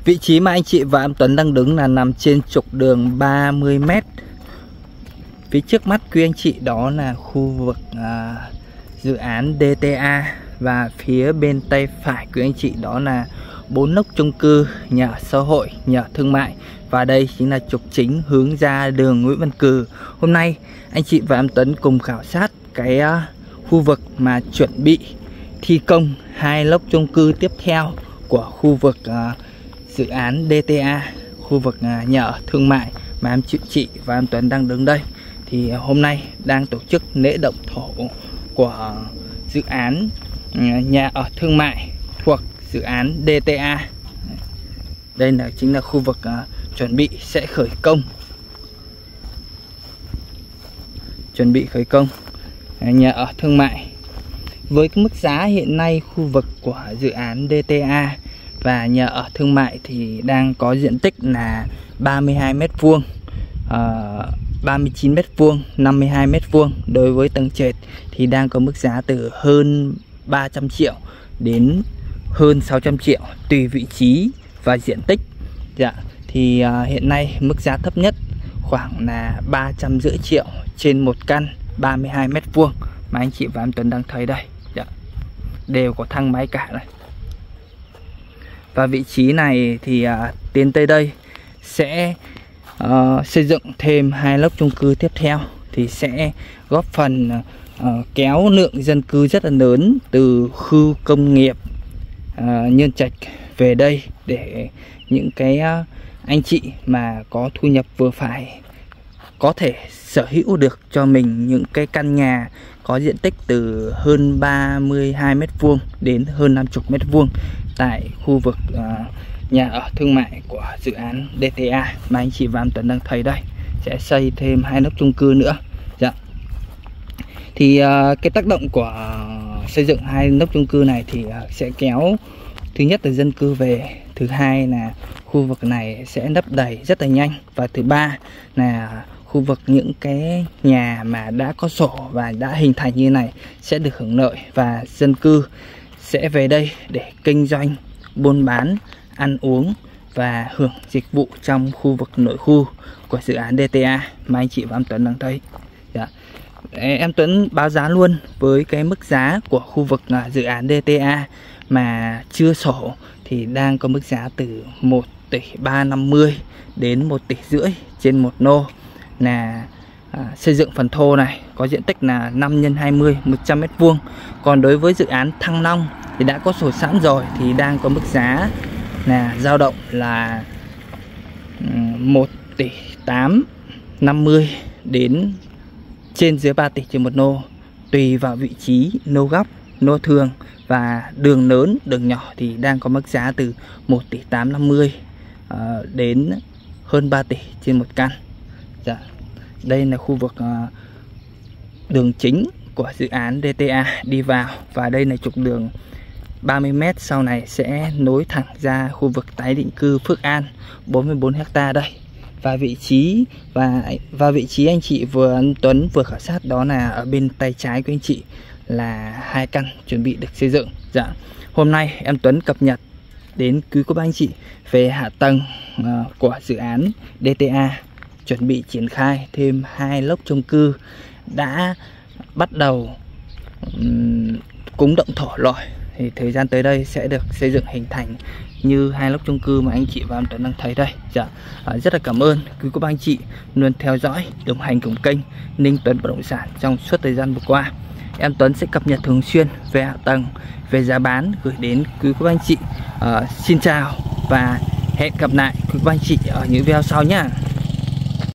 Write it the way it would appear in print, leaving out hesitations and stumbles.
Vị trí mà anh chị và em Tuấn đang đứng là nằm trên trục đường 30m. Phía trước mắt quý anh chị đó là khu vực dự án DTA. Và phía bên tay phải quý anh chị đó là 4 lốc chung cư, nhà ở xã hội, nhà ở thương mại. Và đây chính là trục chính hướng ra đường Nguyễn Văn Cừ. Hôm nay anh chị và em Tuấn cùng khảo sát cái khu vực mà chuẩn bị thi công 2 lốc chung cư tiếp theo của khu vực dự án DTA, khu vực nhà ở thương mại mà em chị và em Tuấn đang đứng đây. Thì hôm nay đang tổ chức lễ động thổ của dự án nhà ở thương mại thuộc dự án DTA. Đây chính là khu vực chuẩn bị sẽ khởi công, nhà ở thương mại. Với cái mức giá hiện nay khu vực của dự án DTA và nhà ở thương mại thì đang có diện tích là 32m², 39m², 52m². Đối với tầng trệt thì đang có mức giá từ hơn 300 triệu đến hơn 600 triệu tùy vị trí và diện tích. Thì hiện nay mức giá thấp nhất khoảng là 350 triệu trên một căn 32m² mà anh chị và em Tuấn đang thấy đây. Đều có thang máy cả này. Và vị trí này thì tiến tới đây sẽ xây dựng thêm 2 lốc chung cư tiếp theo, thì sẽ góp phần kéo lượng dân cư rất là lớn từ khu công nghiệp Nhân Trạch về đây, để những cái anh chị mà có thu nhập vừa phải có thể sở hữu được cho mình những cái căn nhà có diện tích từ hơn 32m² đến hơn 50m² tại khu vực nhà ở thương mại của dự án DTA mà anh chị và em Tuấn đang thấy đây. Sẽ xây thêm 2 lốc chung cư nữa. Thì cái tác động của xây dựng 2 lốc chung cư này thì sẽ kéo, thứ nhất là dân cư về, thứ hai là khu vực này sẽ lấp đầy rất là nhanh, và thứ ba là khu vực những cái nhà mà đã có sổ và đã hình thành như này sẽ được hưởng lợi, và dân cư sẽ về đây để kinh doanh, buôn bán, ăn uống và hưởng dịch vụ trong khu vực nội khu của dự án DTA mà anh chị và em Tuấn đang thấy. Em Tuấn báo giá luôn với cái mức giá của khu vực dự án DTA mà chưa sổ thì đang có mức giá từ 1,350 tỷ đến 1,5 tỷ trên một lô, là xây dựng phần thô này có diện tích là 5x20 100m². Còn đối với dự án Thăng Long thì đã có sổ sẵn rồi thì đang có mức giá là dao động là 1,850 tỷ đến trên dưới 3 tỷ trên một lô, tùy vào vị trí lô góc, lô thường, và đường lớn, đường nhỏ thì đang có mức giá từ 1,850 tỷ đến hơn 3 tỷ trên một căn. Đây là khu vực đường chính của dự án DTA đi vào, và đây là trục đường 30m sau này sẽ nối thẳng ra khu vực tái định cư Phước An 44 ha đây. Và vị trí anh chị Tuấn vừa khảo sát đó là ở bên tay trái của anh chị là 2 căn chuẩn bị được xây dựng. Hôm nay em Tuấn cập nhật đến quý cô bác anh chị về hạ tầng của dự án DTA, chuẩn bị triển khai thêm 2 lốc chung cư đã bắt đầu cúng động thổ rồi, thì thời gian tới đây sẽ được xây dựng hình thành như 2 lốc chung cư mà anh chị và em Tuấn đang thấy đây. Rất là cảm ơn quý cô bác anh chị luôn theo dõi, đồng hành cùng kênh Ninh Tuấn Bất Động Sản trong suốt thời gian vừa qua. Em Tuấn sẽ cập nhật thường xuyên về hạ tầng, về giá bán gửi đến quý cô bác anh chị. Xin chào và hẹn gặp lại quý cô bác anh chị ở những video sau nhé.